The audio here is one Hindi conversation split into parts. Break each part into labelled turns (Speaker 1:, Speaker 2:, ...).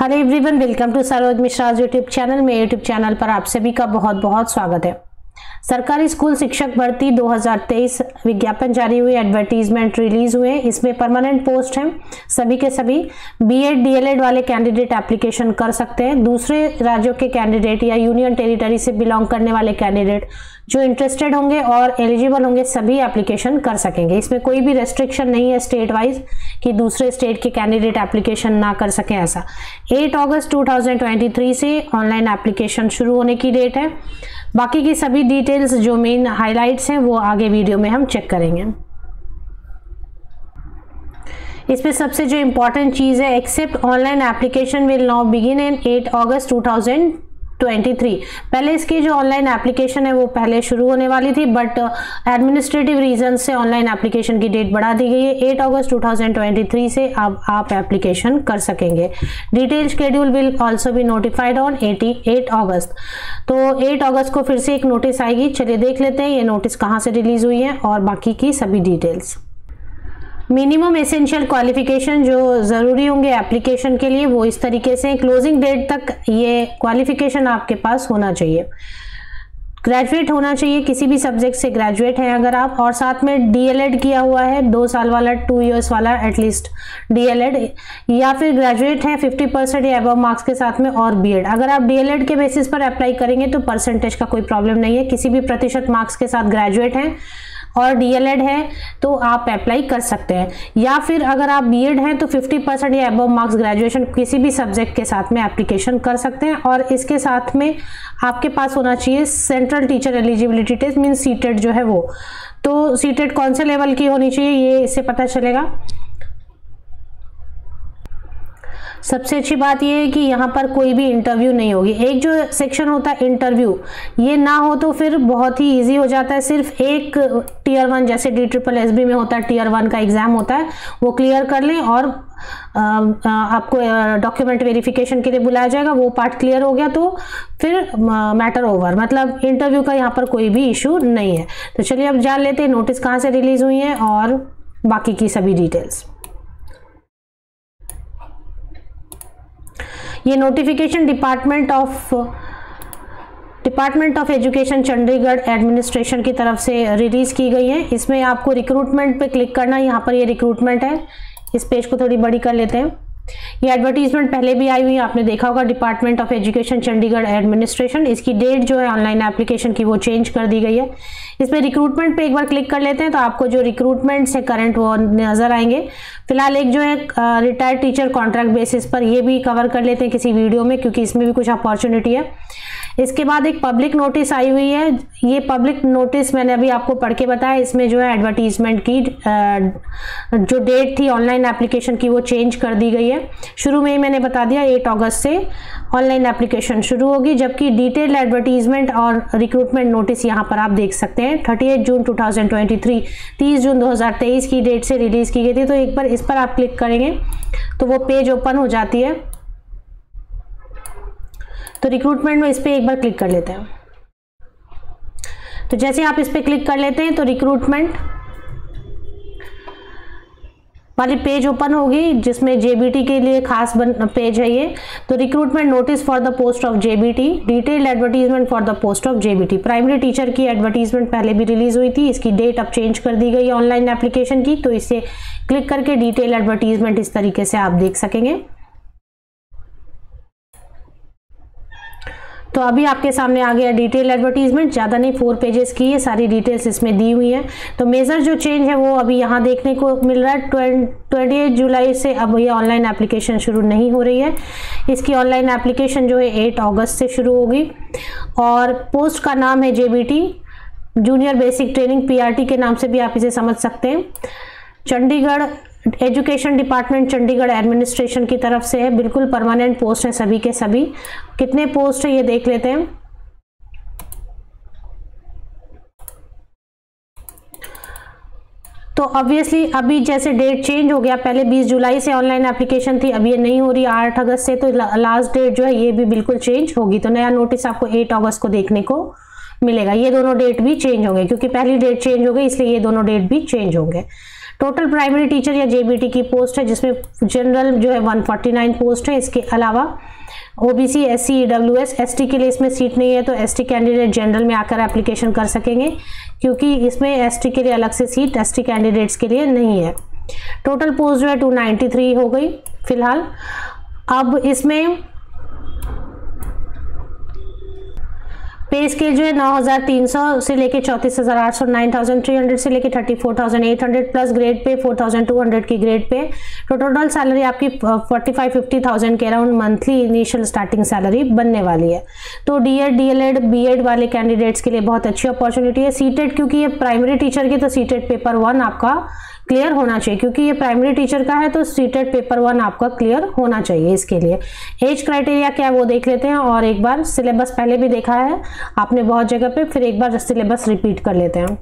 Speaker 1: Hello everyone, welcome to Saroj Mishra YouTube channel. मेरे यूट्यूब चैनल पर आप सभी का बहुत बहुत स्वागत है। सरकारी स्कूल शिक्षक भर्ती 2023 विज्ञापन जारी हुई, एडवर्टीजमेंट रिलीज हुए। इसमें परमानेंट पोस्ट हैं, सभी के सभी बीएड डीएलएड वाले कैंडिडेट एप्लीकेशन कर सकते हैं। दूसरे राज्यों के कैंडिडेट या यूनियन टेरिटरी से बिलोंग करने वाले कैंडिडेट जो इंटरेस्टेड होंगे और एलिजिबल होंगे सभी एप्लीकेशन कर सकेंगे। इसमें कोई भी रेस्ट्रिक्शन नहीं है स्टेट वाइज कि दूसरे स्टेट के कैंडिडेट एप्लीकेशन ना कर सकें ऐसा। 8 अगस्त 2023 से ऑनलाइन एप्लीकेशन शुरू होने की डेट है। बाकी की सभी डिटेल्स जो मेन हाइलाइट्स हैं वो आगे वीडियो में हम चेक करेंगे। इसमें सबसे जो इम्पोर्टेंट चीज़ है, accept online application will now begin in 8 August 2023। पहले इसकी जो ऑनलाइन एप्लीकेशन है वो पहले शुरू होने वाली थी, बट एडमिनिस्ट्रेटिव रीजन से ऑनलाइन एप्लीकेशन की डेट बढ़ा दी गई है। 8 अगस्त 2023 से अब आप एप्लीकेशन कर सकेंगे। Detail schedule will also be notified on 8 August. तो 8 अगस्त को फिर से एक नोटिस आएगी। चलिए देख लेते हैं ये नोटिस कहाँ से रिलीज हुई है और बाकी की सभी डिटेल्स। मिनिमम एसेंशियल क्वालिफिकेशन जो ज़रूरी होंगे एप्लीकेशन के लिए वो इस तरीके से, क्लोजिंग डेट तक ये क्वालिफिकेशन आपके पास होना चाहिए। ग्रेजुएट होना चाहिए, किसी भी सब्जेक्ट से ग्रेजुएट हैं अगर आप, और साथ में डीएलएड किया हुआ है 2 साल वाला, 2 इयर्स वाला एटलीस्ट डीएलएड, या फिर ग्रेजुएट है 50% या अबव मार्क्स के साथ में, और बीएड। अगर आप डीएलएड के बेसिस पर अप्लाई करेंगे तो परसेंटेज का कोई प्रॉब्लम नहीं है, किसी भी प्रतिशत मार्क्स के साथ ग्रेजुएट हैं और डीएलएड है तो आप अप्लाई कर सकते हैं। या फिर अगर आप बीएड हैं तो 50% या अबव मार्क्स ग्रेजुएशन किसी भी सब्जेक्ट के साथ में एप्लीकेशन कर सकते हैं। और इसके साथ में आपके पास होना चाहिए central teacher eligibility test, mean CTET जो है वो। तो सीटेट कौन से लेवल की होनी चाहिए ये इससे पता चलेगा। सबसे अच्छी बात यह है कि यहाँ पर कोई भी इंटरव्यू नहीं होगी। एक जो सेक्शन होता है इंटरव्यू, ये ना हो तो फिर बहुत ही इजी हो जाता है। सिर्फ एक टियर 1 जैसे DSSB में होता है, टियर 1 का एग्जाम होता है, वो क्लियर कर लें और आपको डॉक्यूमेंट वेरिफिकेशन के लिए बुलाया जाएगा। वो पार्ट क्लियर हो गया तो फिर मैटर ओवर, मतलब इंटरव्यू का यहाँ पर कोई भी इशू नहीं है। तो चलिए अब जान लेते हैं नोटिस कहाँ से रिलीज हुई है और बाकी की सभी डिटेल्स। ये notification department of education Chandigarh administration की तरफ से रिलीज की गई है। इसमें आपको रिक्रूटमेंट पे क्लिक करना है। यहाँ पर ये रिक्रूटमेंट है। इस पेज को थोड़ी बड़ी कर लेते हैं। ये एडवर्टीजमेंट पहले भी आई हुई है, आपने देखा होगा, department of education Chandigarh administration. इसकी डेट जो है ऑनलाइन एप्लीकेशन की वो चेंज कर दी गई है। इसमें रिक्रूटमेंट पे एक बार क्लिक कर लेते हैं तो आपको जो रिक्रूटमेंट्स है करंट वो नजर आएंगे। फिलहाल एक जो है रिटायर्ड टीचर कॉन्ट्रैक्ट बेसिस पर, ये भी कवर कर लेते हैं किसी वीडियो में क्योंकि इसमें भी कुछ अपॉर्चुनिटी है। इसके बाद एक पब्लिक नोटिस आई हुई है। ये पब्लिक नोटिस मैंने अभी आपको पढ़ के बताया। इसमें जो है एडवर्टीजमेंट की जो डेट थी ऑनलाइन एप्लीकेशन की वो चेंज कर दी गई है। शुरू में ही मैंने बता दिया 8 अगस्त से ऑनलाइन एप्लीकेशन शुरू होगी, जबकि डिटेल्ड एडवर्टीजमेंट और रिक्रूटमेंट नोटिस यहाँ पर आप देख सकते हैं 38 जून 2023, 30 जून 2023 की डेट से रिलीज की गई थी। तो एक बार इस पर आप क्लिक करेंगे तो वो पेज ओपन हो जाती है। तो रिक्रूटमेंट में इस पर एक बार क्लिक कर लेते हैं। तो जैसे आप इस पर क्लिक कर लेते हैं तो रिक्रूटमेंट वाली पेज ओपन होगी जिसमें जेबीटी के लिए खास पेज है ये। तो recruitment notice for the post of JBT, detailed advertisement for the post of JBT. Primary teacher की एडवर्टीजमेंट पहले भी रिलीज हुई थी, इसकी डेट अब चेंज कर दी गई है ऑनलाइन एप्लीकेशन की। तो इसे क्लिक करके डिटेल एडवर्टीजमेंट इस तरीके से आप देख सकेंगे। तो अभी आपके सामने आ गया डिटेल एडवर्टीजमेंट। ज़्यादा नहीं, 4 पेजेस की है, सारी डिटेल्स इसमें दी हुई हैं। तो मेजर जो चेंज है वो अभी यहाँ देखने को मिल रहा है। 28 जुलाई से अब ये ऑनलाइन एप्लीकेशन शुरू नहीं हो रही है। इसकी ऑनलाइन एप्लीकेशन जो है 8 अगस्त से शुरू होगी और पोस्ट का नाम है JBT, junior basic training, PRT के नाम से भी आप इसे समझ सकते हैं। Chandigarh education department Chandigarh administration की तरफ से है। बिल्कुल परमानेंट पोस्ट है सभी के सभी। कितने पोस्ट है ये देख लेते हैं। तो ऑब्वियसली अभी जैसे डेट चेंज हो गया, पहले 20 जुलाई से ऑनलाइन एप्लीकेशन थी, अब ये नहीं हो रही 8 अगस्त से। तो लास्ट डेट जो है ये भी बिल्कुल चेंज होगी। तो नया नोटिस आपको 8 अगस्त को देखने को मिलेगा। ये दोनों डेट भी चेंज होंगे क्योंकि पहली डेट चेंज हो गई, इसलिए ये दोनों डेट भी चेंज होंगे। टोटल प्राइमरी टीचर या जेबीटी की पोस्ट है जिसमें जनरल जो है 149 पोस्ट है। इसके अलावा ओबीसी, एससी, ईडब्ल्यूएस, एसटी के लिए इसमें सीट नहीं है, तो एसटी कैंडिडेट जनरल में आकर एप्लीकेशन कर सकेंगे, क्योंकि इसमें एसटी के लिए अलग से सीट एसटी कैंडिडेट्स के लिए नहीं है। टोटल पोस्ट जो है 293 हो गई फिलहाल। अब इसमें पे स्केल जो है 9,300 से लेके 34,800, 9,300 से लेके 34,800 प्लस ग्रेड पे 4,200 की ग्रेड पे। तो टोटल सैलरी आपकी 45-50,000 के around monthly initial starting salary बनने वाली है। तो डीएड, डीएलएड, बीएड वाले कैंडिडेट्स के लिए बहुत अच्छी अपॉर्चुनिटी है। सीटेट, क्योंकि ये प्राइमरी टीचर की, तो सीटेट पेपर 1 आपका क्लियर होना चाहिए, क्योंकि ये प्राइमरी टीचर का है तो सीटेट पेपर 1 आपका क्लियर होना चाहिए। इसके लिए एज क्राइटेरिया क्या है वो देख लेते हैं, और एक बार सिलेबस पहले भी देखा है आपने बहुत जगह पे, फिर एक बार सिलेबस रिपीट कर लेते हैं।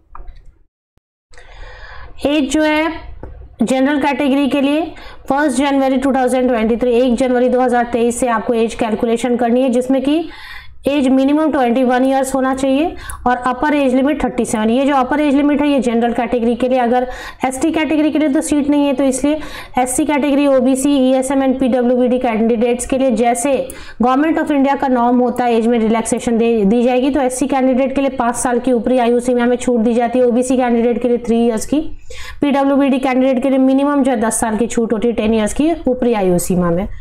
Speaker 1: एज जो है जनरल कैटेगरी के लिए 1 जनवरी 2023, 1 जनवरी 2023 से आपको एज कैलकुलेशन करनी है, जिसमें कि एज मिनिमम 21 ईयर्स होना चाहिए और अपर एज लिमिट 37। ये जो अपर एज लिमिट है ये जनरल कैटेगरी के लिए, अगर एसटी कैटेगरी के लिए तो सीट नहीं है, तो इसलिए SC category, OBC, ESM and पीडब्ल्यूबीडी कैंडिडेट्स के लिए जैसे गवर्नमेंट ऑफ इंडिया का नॉर्म होता है एज में रिलैक्सेशन दी जाएगी, तो एससी कैंडिडेट के लिए 5 साल की ऊपरी आयु सीमा में छूट दी जाती है, ओबीसी कैंडिडेट के लिए 3 ईयर्स की, पीडब्ल्यूबीडी कैंडिडेट के लिए मिनिमम जो है 10 साल की छूट होती है 10 ईयर्स की ऊपरी आयु सीमा में।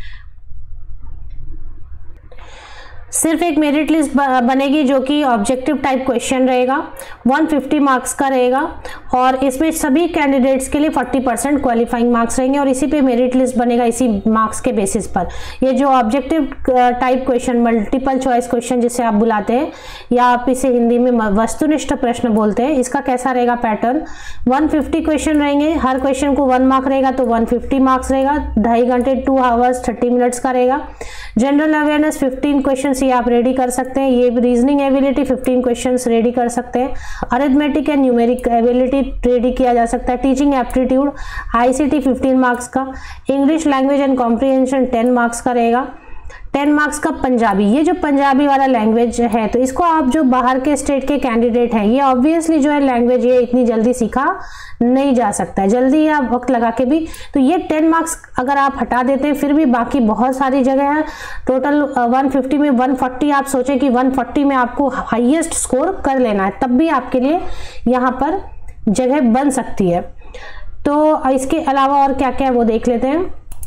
Speaker 1: सिर्फ एक मेरिट लिस्ट बनेगी जो कि ऑब्जेक्टिव टाइप क्वेश्चन रहेगा, 150 मार्क्स का रहेगा, और इसमें सभी कैंडिडेट्स के लिए 40% क्वालिफाइंग मार्क्स रहेंगे, और इसी पे मेरिट लिस्ट बनेगा इसी मार्क्स के बेसिस पर। ये जो objective type question, multiple choice question जिसे आप बुलाते हैं, या आप इसे हिंदी में वस्तुनिष्ठ प्रश्न बोलते हैं, इसका कैसा रहेगा पैटर्न, 150 क्वेश्चन रहेंगे, हर क्वेश्चन को 1 मार्क रहेगा, तो 150 मार्क्स रहेगा, 2.5 घंटे 2 आवर्स 30 मिनट्स का रहेगा। जनरल अवेयरनेस 15 क्वेश्चन ये आप रेडी कर सकते हैं, ये रीजनिंग एबिलिटी 15 क्वेश्चंस रेडी कर सकते हैं, arithmetic and numeric ability ready किया जा सकता है, टीचिंग एप्टीट्यूड आईसीटी 15 मार्क्स का, English language and comprehension 10 marks का रहेगा, 10 मार्क्स का पंजाबी। ये जो पंजाबी वाला लैंग्वेज है, तो इसको आप जो बाहर के स्टेट के कैंडिडेट हैं, ये ऑब्वियसली जो है लैंग्वेज ये इतनी जल्दी सीखा नहीं जा सकता है, जल्दी या वक्त लगा के भी, तो ये 10 मार्क्स अगर आप हटा देते हैं, फिर भी बाकी बहुत सारी जगह है। टोटल 150 में 140 आप सोचें कि 140 में आपको हाईएस्ट स्कोर कर लेना है, तब भी आपके लिए यहाँ पर जगह बन सकती है। तो इसके अलावा और क्या क्या है वो देख लेते हैं।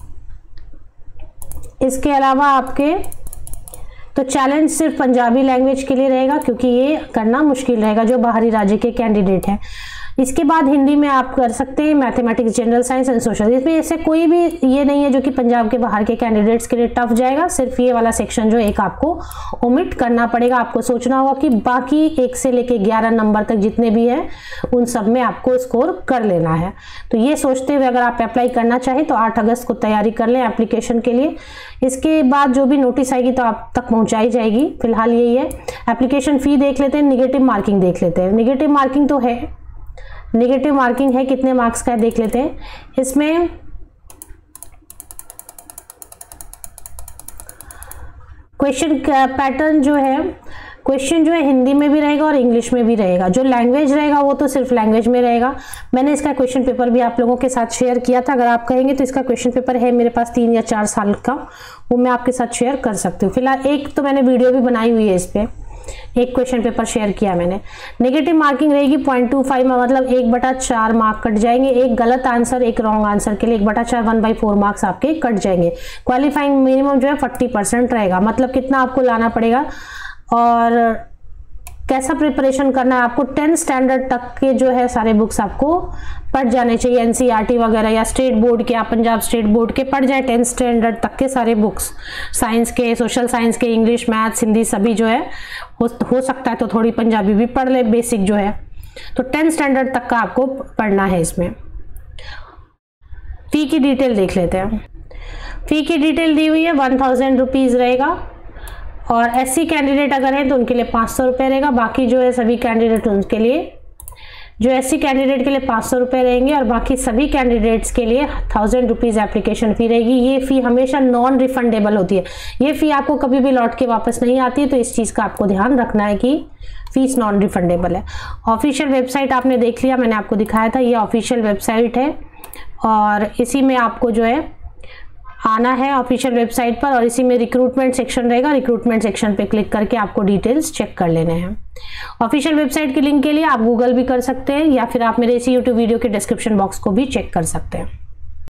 Speaker 1: इसके अलावा आपके तो चैलेंज सिर्फ पंजाबी लैंग्वेज के लिए रहेगा, क्योंकि ये करना मुश्किल रहेगा जो बाहरी राज्य के कैंडिडेट हैं। इसके बाद हिंदी में आप कर सकते हैं mathematics, general science and social. इसमें ऐसे कोई भी ये नहीं है जो कि पंजाब के बाहर के कैंडिडेट्स के लिए टफ जाएगा, सिर्फ ये वाला सेक्शन जो एक आपको ओमिट करना पड़ेगा। आपको सोचना होगा कि बाकी 1 से लेके 11 नंबर तक जितने भी हैं उन सब में आपको स्कोर कर लेना है। तो ये सोचते हुए अगर आप अप्लाई करना चाहें तो 8 अगस्त को तैयारी कर लें एप्लीकेशन के लिए। इसके बाद जो भी नोटिस आएगी तो आप तक पहुंचाई जाएगी। फिलहाल यही है। एप्लीकेशन फी देख लेते हैं, निगेटिव मार्किंग देख लेते हैं। निगेटिव मार्किंग तो है, निगेटिव मार्किंग है, कितने मार्क्स का है देख लेते हैं। इसमें क्वेश्चन पैटर्न जो है, क्वेश्चन जो है हिंदी में भी रहेगा और इंग्लिश में भी रहेगा। जो लैंग्वेज रहेगा वो तो सिर्फ लैंग्वेज में रहेगा। मैंने इसका क्वेश्चन पेपर भी आप लोगों के साथ शेयर किया था। अगर आप कहेंगे तो इसका क्वेश्चन पेपर है मेरे पास 3 या 4 साल का, वो मैं आपके साथ शेयर कर सकती हूँ। फिलहाल एक तो मैंने वीडियो भी बनाई हुई है, इस पर एक क्वेश्चन पेपर शेयर किया मैंने। नेगेटिव मार्किंग रहेगी 0.25 में, मतलब 1/4 मार्क कट जाएंगे। एक गलत आंसर, एक रॉन्ग आंसर के लिए 1/4 1/4 मार्क्स आपके कट जाएंगे। क्वालिफाइंग मिनिमम जो है 40% रहेगा, मतलब कितना आपको लाना पड़ेगा और कैसा प्रिपरेशन करना है आपको। 10 स्टैंडर्ड तक के जो है सारे बुक्स आपको पढ़ जाने चाहिए, एनसीईआरटी वगैरह या स्टेट बोर्ड के, आप पंजाब स्टेट बोर्ड के पढ़ जाए 10 स्टैंडर्ड तक के सारे बुक्स, साइंस के, सोशल साइंस के, इंग्लिश, मैथ्स, हिंदी सभी जो है हो सकता है तो थोड़ी पंजाबी भी पढ़ ले, बेसिक जो है। तो 10 स्टैंडर्ड तक का आपको पढ़ना है। इसमें फी की डिटेल देख लेते हैं। फी की डिटेल दी हुई है, 1000 रुपीज़ रहेगा, और एससी कैंडिडेट अगर है तो उनके लिए 500 रुपये रहेगा। बाकी जो है सभी कैंडिडेट उनके लिए जो SC कैंडिडेट के लिए 500 रुपये रहेंगे और बाकी सभी कैंडिडेट्स के लिए 1000 रुपीज़ एप्लीकेशन फ़ी रहेगी। ये फ़ी हमेशा नॉन रिफंडेबल होती है, ये फ़ी आपको कभी भी लौट के वापस नहीं आती है, तो इस चीज़ का आपको ध्यान रखना है कि फ़ीस नॉन रिफंडेबल है। ऑफिशियल वेबसाइट आपने देख लिया, मैंने आपको दिखाया था, ये ऑफिशियल वेबसाइट है और इसी में आपको जो है आना है ऑफिशियल वेबसाइट पर, और इसी में रिक्रूटमेंट सेक्शन रहेगा, रिक्रूटमेंट सेक्शन पे क्लिक करके आपको डिटेल्स चेक कर लेने हैं। ऑफिशियल वेबसाइट के लिंक के लिए आप गूगल भी कर सकते हैं या फिर आप मेरे इसी यूट्यूब वीडियो के डिस्क्रिप्शन बॉक्स को भी चेक कर सकते हैं।